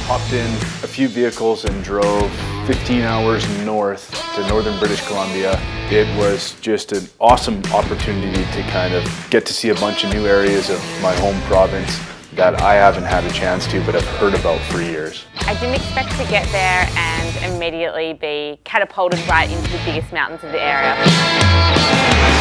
Hopped in a few vehicles and drove 15 hours north to northern British Columbia. It was just an awesome opportunity to kind of get to see a bunch of new areas of my home province that I haven't had a chance to, but I've heard about for years. I didn't expect to get there and immediately be catapulted right into the biggest mountains of the area.